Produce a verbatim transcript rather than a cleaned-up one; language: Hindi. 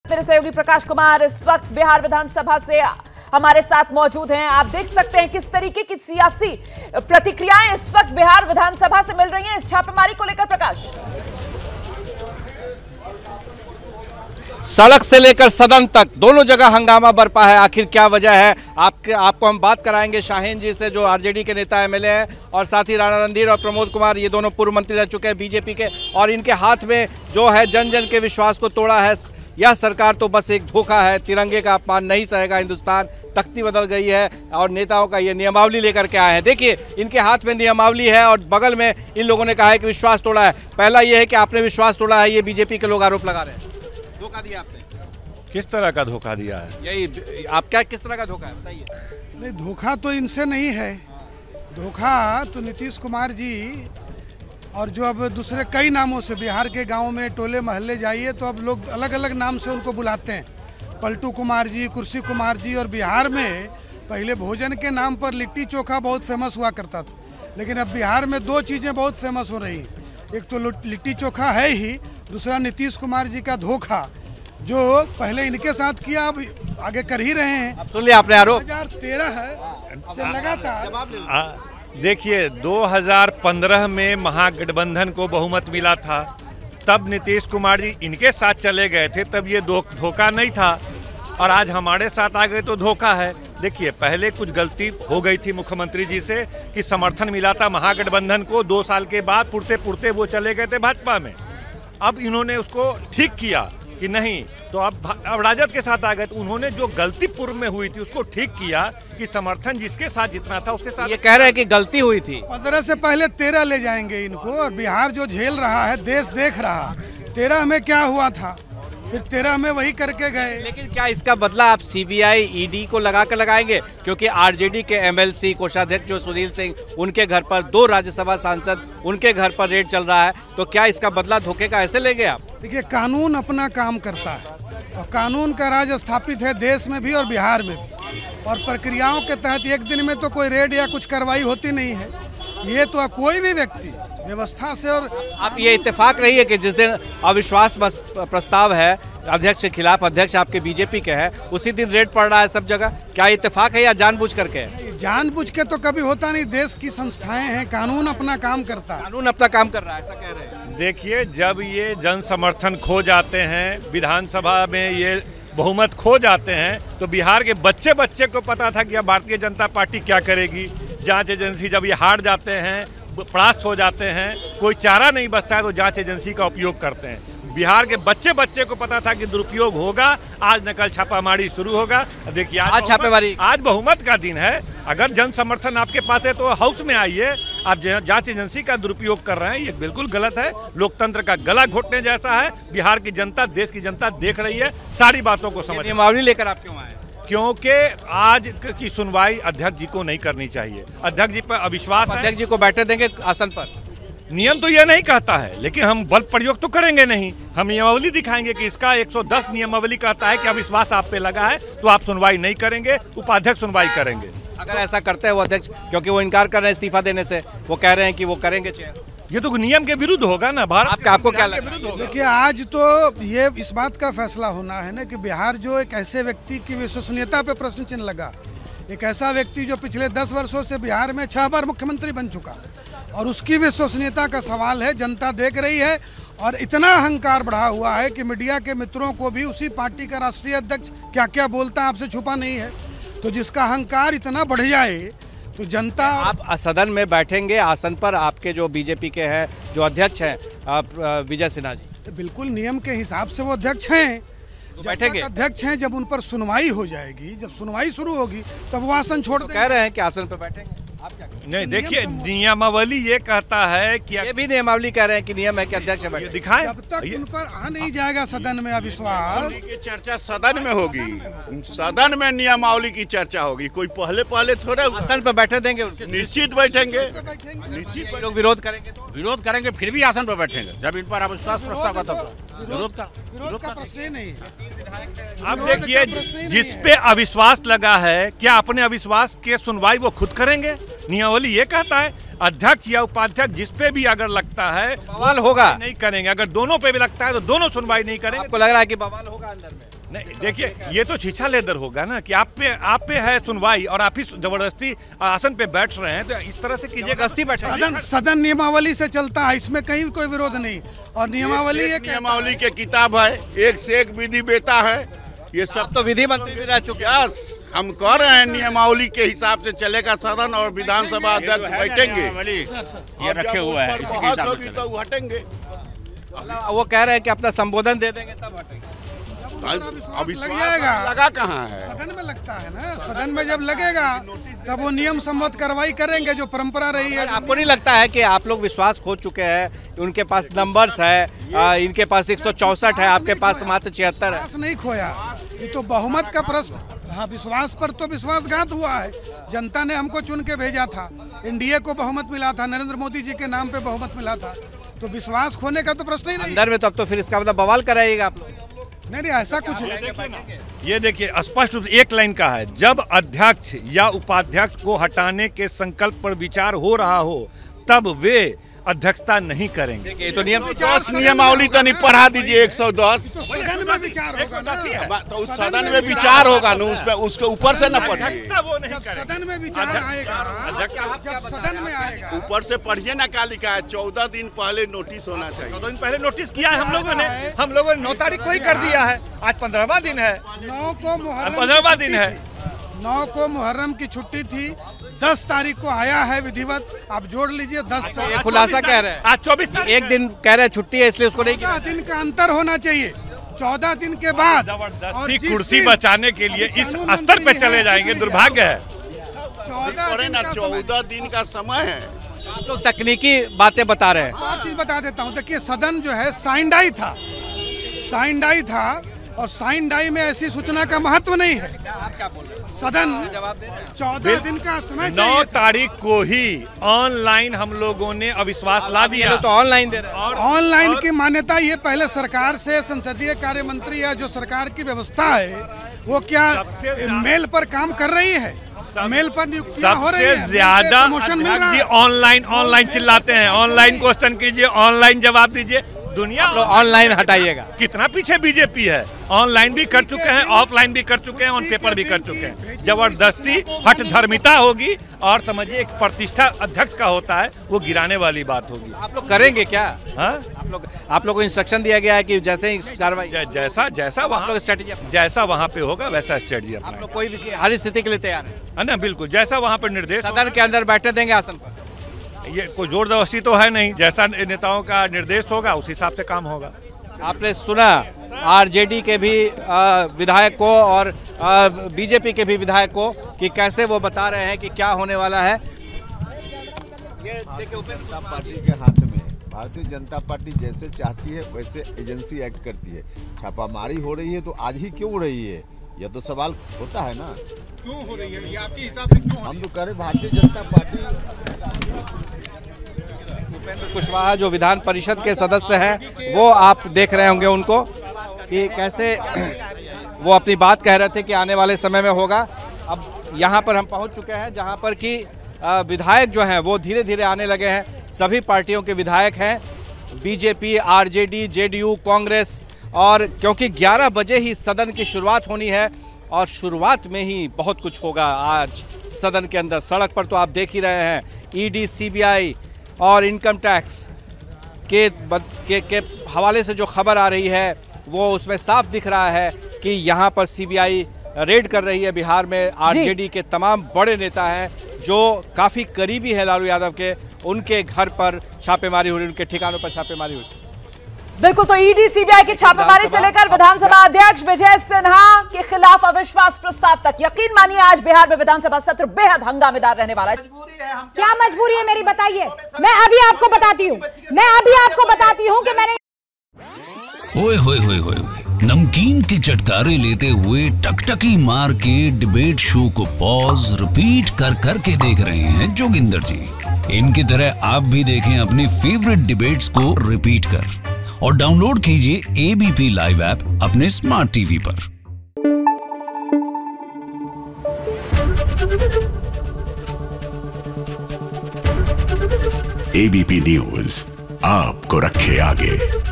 मेरे सहयोगी प्रकाश कुमार इस वक्त बिहार विधानसभा से हमारे साथ मौजूद हैं। आप देख सकते हैं किस तरीके की सियासी प्रतिक्रियाएं इस वक्त बिहार विधानसभा से मिल रही हैं इस छापेमारी को लेकर। प्रकाश, सड़क से लेकर सदन तक दोनों जगह हंगामा बरपा है। आखिर क्या वजह है, आपके आपको हम बात कराएंगे शाहीन जी से, जो आरजेडी के नेता एमएलए हैं, और साथ ही राणा रणधीर और प्रमोद कुमार, ये दोनों पूर्व मंत्री रह चुके हैं बीजेपी के, और इनके हाथ में जो है जन जन के विश्वास को तोड़ा है। यह सरकार तो बस एक धोखा है, तिरंगे का अपमान नहीं सहेगा हिंदुस्तान, तख्ती बदल गई है और नेताओं का ये नियमावली लेकर के आए हैं। देखिए इनके हाथ में नियमावली है और बगल में इन लोगों ने कहा है कि विश्वास तोड़ा है। पहला ये है कि आपने विश्वास तोड़ा है, ये बीजेपी के लोग आरोप लगा रहे हैं। धोखा दिया आपने। किस तरह का धोखा दिया है? यही आप क्या किस तरह का धोखा है बताइए। नहीं, धोखा तो इनसे नहीं है। धोखा तो नीतीश कुमार जी, और जो अब दूसरे कई नामों से बिहार के गांव में टोले महल्ले जाइए तो अब लोग अलग अलग नाम से उनको बुलाते हैं। पलटू कुमार जी, कुर्सी कुमार जी। और बिहार में पहले भोजन के नाम पर लिट्टी चोखा बहुत फेमस हुआ करता था, लेकिन अब बिहार में दो चीज़ें बहुत फेमस हो रही हैं। एक तो लिट्टी चोखा है ही, दूसरा नीतीश कुमार जी का धोखा, जो पहले इनके साथ किया अब आगे कर ही रहे हैं। अब सुन लिया आपने आरोप। दो हज़ार तेरह से लगातार देखिए, दो हज़ार पंद्रह में महागठबंधन को बहुमत मिला था, तब नीतीश कुमार जी इनके साथ चले गए थे, तब ये धो, धोखा नहीं था, और आज हमारे साथ आ गए तो धोखा है। देखिए, पहले कुछ गलती हो गई थी मुख्यमंत्री जी से कि समर्थन मिला था महागठबंधन को, दो साल के बाद पुरते पुरते वो चले गए थे भाजपा में। अब इन्होंने उसको ठीक किया कि नहीं, तो अब अब राजद के साथ आ गए, तो उन्होंने जो गलती पूर्व में हुई थी उसको ठीक किया कि समर्थन जिसके साथ जितना था उसके साथ। ये कह रहे हैं कि गलती हुई थी। पंद्रह से पहले तेरह ले जाएंगे इनको, और बिहार जो झेल रहा है देश देख रहा। तेरह में क्या हुआ था, फिर तेरह में वही करके गए। लेकिन क्या इसका बदला आप सीबीआई ईडी को लगा कर लगाएंगे? क्योंकि आरजेडी के एमएलसी कोषाध्यक्ष जो सुनील सिंह, उनके घर पर, दो राज्यसभा सांसद, उनके घर पर रेड चल रहा है, तो क्या इसका बदला धोखे का ऐसे लेंगे आप? देखिए, कानून अपना काम करता है और कानून का राज स्थापित है देश में भी और बिहार में भी, और प्रक्रियाओं के तहत एक दिन में तो कोई रेड या कुछ कार्रवाई होती नहीं है। ये तो कोई भी व्यक्ति व्यवस्था से, और आप ये इत्तेफाक नहीं है कि जिस दिन अविश्वास प्रस्ताव है अध्यक्ष के खिलाफ, अध्यक्ष आपके बीजेपी के है, उसी दिन रेड पड़ रहा है सब जगह? क्या इत्तेफाक है या जानबूझ करके है? जानबूझ के तो कभी होता नहीं, देश की संस्थाएं हैं, कानून अपना काम करता है। कानून अपना काम कर रहा है, ऐसा कह रहे हैं। देखिए, जब ये जन समर्थन खो जाते हैं, विधानसभा में ये बहुमत खो जाते हैं, तो बिहार के बच्चे बच्चे को पता था कि अब भारतीय जनता पार्टी क्या करेगी। जांच एजेंसी जब ये हार जाते हैं, परास्त हो जाते हैं, कोई चारा नहीं बचता है, तो जांच एजेंसी का उपयोग करते हैं। बिहार के बच्चे बच्चे को पता था कि दुरुपयोग होगा, आज न कल छापामारी शुरू होगा। देखिए, आज, आज छापेमारी, आज बहुमत का दिन है। अगर जन समर्थन आपके पास है तो हाउस में आइए। आप जांच एजेंसी का दुरुपयोग कर रहे हैं, ये बिल्कुल गलत है, लोकतंत्र का गला घोटने जैसा है। बिहार की जनता, देश की जनता देख रही है, सारी बातों को समझ। नियमावली लेकर आप क्यों आए? क्योंकि आज की सुनवाई अध्यक्ष जी को नहीं करनी चाहिए। अध्यक्ष जी पर अविश्वास है। अध्यक्ष जी को बैठे देंगे आसन पर? नियम तो यह नहीं कहता है, लेकिन हम बल प्रयोग तो करेंगे नहीं। हम नियमावली दिखाएंगे कि इसका एक सौ दस नियमावली कहता है कि अविश्वास आप पे लगा है तो आप सुनवाई नहीं करेंगे, उपाध्यक्ष सुनवाई करेंगे। अगर ऐसा करते हैं वो अध्यक्ष, क्योंकि वो इनकार कर रहे हैं इस्तीफा देने से, वो कह रहे हैं कि वो करेंगे चेयर, ये तो नियम के विरुद्ध होगा ना। भारत आपका आपको क्या लगता है? देखिए, आज तो ये इस बात का फैसला होना है ना कि बिहार जो एक ऐसे व्यक्ति की विश्वसनीयता पे प्रश्न चिन्ह लगा, एक ऐसा व्यक्ति जो पिछले दस वर्षों से बिहार में छह बार मुख्यमंत्री बन चुका, और उसकी विश्वसनीयता का सवाल है। जनता देख रही है, और इतना अहंकार बढ़ा हुआ है कि मीडिया के मित्रों को भी उसी पार्टी का राष्ट्रीय अध्यक्ष क्या क्या बोलता है आपसे छुपा नहीं है। तो जिसका अहंकार इतना बढ़ जाए तो जनता। आप सदन में बैठेंगे आसन पर, आपके जो बीजेपी के हैं जो अध्यक्ष हैं आप विजय सिन्हा जी, बिल्कुल नियम के हिसाब से वो अध्यक्ष हैं, तो बैठेंगे अध्यक्ष हैं। जब उन पर सुनवाई हो जाएगी, जब सुनवाई शुरू होगी, तब वो आसन छोड़ देंगे। कह रहे हैं कि आसन पर बैठेंगे, आप क्या कहेंगे? नहीं, देखिए, नियमावली ये कहता है कि ये भी नियमावली कह रहे हैं कि नियम है कि अध्यक्ष बैठे। दिखाएं। जब तक उन पर आ नहीं जाएगा सदन में अविश्वास की चर्चा सदन में होगी, सदन में नियमावली की चर्चा होगी। कोई पहले पहले थोड़े आसन पर बैठे देंगे, निश्चित बैठेंगे, निश्चित लोग विरोध करेंगे तो विरोध करेंगे, फिर भी आसन पर बैठेंगे। जब इन पर अविश्वास प्रस्ताव आता है विरोध का विरोध का प्रश्न ही नहीं है। अब देखिए, जिस पे अविश्वास लगा है, क्या अपने अविश्वास के सुनवाई वो खुद करेंगे? नियमावली ये कहता है अध्यक्ष या उपाध्यक्ष जिस पे भी अगर लगता है बवाल होगा, नहीं करेंगे। अगर दोनों पे भी लगता है तो दोनों सुनवाई नहीं करेंगे। आपको लग रहा है कि बवाल होगा अंदर में? नहीं देखिए, ये तो छीछा लेदर होगा ना कि आप पे आप पे है सुनवाई और आप ही जबरदस्ती आसन पे बैठ रहे हैं, तो इस तरह से कीजिए। जबरदस्ती बैठे सदन सदन नियमावली से चलता है, इसमें कहीं कोई विरोध नहीं। और नियमावली एक नियमावली के किताब है, एक से एक विधि बेटा है, ये सब तो विधि मंत्री भी रह चुके हैं। हम कह रहे हैं नियमावली के हिसाब से चलेगा सदन और विधानसभा अध्यक्ष बैठेंगे, ये रखे हुआ है, बहस होगी तो हटेंगे। वो कह रहे हैं कि अपना संबोधन दे देंगे तब हटेंगे। अविश्वास लग जाएगा, लगा कहाँ है? सदन में लगता है ना, सदन में जब लगेगा तब वो नियम सम्मत कार्रवाई करेंगे जो परंपरा रही है। आपको नहीं लगता है कि आप लोग विश्वास खो चुके हैं? उनके पास नंबर्स है, आ, इनके पास एक सौ चौसठ है, आपके पास मात्र छिहत्तर है। विश्वास नहीं खोया, ये तो बहुमत का प्रश्न। हाँ, विश्वास पर तो विश्वासघात हुआ है। जनता ने हमको चुन के भेजा था, एनडीए को बहुमत मिला था, नरेंद्र मोदी जी के नाम पे बहुमत मिला था, तो विश्वास खोने का तो प्रश्न ही नहीं। अंदर में तो अब तो फिर इसका मतलब बवाल कराइएगा आप लोग। नहीं नहीं, ऐसा कुछ ये देखिए स्पष्ट रूप से एक लाइन का है, जब अध्यक्ष या उपाध्यक्ष को हटाने के संकल्प पर विचार हो रहा हो तब वे अध्यक्षता नहीं करेंगे। ये तो नियम दस नियमावली तो नहीं पढ़ा दीजिए, एक सौ दस तो सदन में विचार होगा ना, तो उस सदन में विचार होगा ना, उसमें उसके ऊपर से न पढ़िए। वो नहीं जब करेंगे। सदन में विचार आएगा, जब सदन में आएगा ऊपर से पढ़िए ना क्या लिखा है, चौदह दिन पहले नोटिस होना चाहिए। चौदह दिन पहले नोटिस किया है हम लोगों ने, हम लोगों ने नौ तारीख को ही कर दिया है, आज पंद्रहवा दिन है, नौ को मुहर्रम पंद्रहवा दिन है, नौ को मुहर्रम की छुट्टी थी, दस तारीख को आया है विधिवत, आप जोड़ लीजिए दस से। ये खुलासा कह रहे हैं, आज चौबीस एक दिन कह रहे हैं छुट्टी है इसलिए उसको नहीं किया। चौदह दिन का अंतर होना चाहिए, चौदह दिन के बाद। और जबरदस्ती जिस कुर्सी दिन बचाने के लिए इस कानून स्तर पे मंत्री चले हैं, जाएंगे, कुछ दुर्भाग्य है। चौदह पढ़े दिन ना, का समय। चौदह दिन का समय है। आप लोग तकनीकी बातें बता रहे हैं। और चीज बता देता हूँ, देखिए सदन जो है साइन डाई था, साइन डाई था, और साइन डाई में ऐसी सूचना का महत्व नहीं है। आप क्या बोल रहे हैं? सदन चौदह दिन का समय नौ चाहिए था। तारीख को ही ऑनलाइन हम लोगों ने अविश्वास ला ये दिया। लोग तो ऑनलाइन दे रहे हैं। और ऑनलाइन और- की मान्यता ये पहले सरकार से संसदीय कार्य मंत्री या जो सरकार की व्यवस्था है वो क्या सबसे ज्यादा- मेल पर काम कर रही है, मेल पर नियुक्तियां हो रही सबसे है, ज्यादा प्रमोशन मिल रहा अध्यक्ष जी है। ऑनलाइन ऑनलाइन चिल्लाते हैं, ऑनलाइन क्वेश्चन कीजिए, ऑनलाइन जवाब दीजिए। दुनिया आप लोग ऑनलाइन हटाइएगा। कितना पीछे बीजेपी है, ऑनलाइन भी कर चुके हैं, ऑफलाइन भी कर चुके हैं, ऑन पेपर भी कर चुके हैं। जबरदस्ती हठ धर्मिता होगी और समझिए एक प्रतिष्ठा अध्यक्ष का होता है, वो गिराने वाली बात होगी। आप लोग करेंगे क्या? हाँ? आप लोग आप लोग को इंस्ट्रक्शन दिया गया है कि जैसे ही कार्रवाई जै- जैसा जैसा आप वहाँ लोग स्ट्रेटेजी जैसा वहाँ पे होगा वैसा स्ट्रेटजी आप अपना लोग कोई भी हर स्थिति के लिए तैयार है। है ना, बिल्कुल जैसा वहाँ पर निर्देश होगा। सदन के अंदर बैठने देंगे आसन पर? ये कोई जोर जबरदस्ती तो है नहीं, जैसा नेताओं का निर्देश होगा उस हिसाब से काम होगा। आपने सुना आरजेडी के भी आ, विधायक को और बीजेपी के भी विधायक को कि कैसे वो बता रहे हैं कि क्या होने वाला है। ये देखिए जनता पार्टी के हाथ में, भारतीय जनता पार्टी जैसे चाहती है वैसे एजेंसी एक्ट करती है। छापामारी हो रही है तो आज ही क्यों हो रही है, यह तो सवाल होता है ना, क्यों हो रही है ये आपके हिसाब से क्यों? हम तो कह रहे भारतीय जनता पार्टी। उपेंद्र कुशवाहा जो विधान परिषद के सदस्य हैं वो आप देख रहे होंगे उनको कि कैसे वो अपनी बात कह रहे थे कि आने वाले समय में होगा। अब यहाँ पर हम पहुँच चुके हैं जहाँ पर कि विधायक जो हैं वो धीरे धीरे आने लगे हैं। सभी पार्टियों के विधायक हैं, बीजेपी, आरजेडी, जेडीयू, कांग्रेस। और क्योंकि ग्यारह बजे ही सदन की शुरुआत होनी है और शुरुआत में ही बहुत कुछ होगा आज सदन के अंदर। सड़क पर तो आप देख ही रहे हैं, ईडी, सीबीआई और इनकम टैक्स के के, के हवाले से जो खबर आ रही है वो उसमें साफ दिख रहा है कि यहाँ पर सीबीआई रेड कर रही है बिहार में। आरजेडी के तमाम बड़े नेता हैं जो काफ़ी करीबी है लालू यादव के, उनके घर पर छापेमारी हो रही, उनके ठिकानों पर छापेमारी हो रही। बिल्कुल, तो ईडी सीबीआई की छापेमारी से लेकर विधानसभा अध्यक्ष विजय सिन्हा के खिलाफ अविश्वास प्रस्ताव तक, यकीन मानिए आज बिहार में विधानसभा सत्र बेहद हंगामेदार रहने वाला है। क्या मजबूरी है मेरी, बताइए। मैं अभी आपको बताती हूँ मैं अभी आपको बताती हूँ कि मैंने ओए होए होए होए नमकीन के चटकारे लेते हुए टकटकी मार के डिबेट शो को पॉज रिपीट कर कर के देख रहे हैं जोगिंदर जी। इनकी तरह आप भी देखें अपने फेवरेट डिबेट्स को रिपीट कर और डाउनलोड कीजिए एबीपी लाइव ऐप अपने स्मार्ट टीवी पर। एबीपी न्यूज आपको रखे आगे।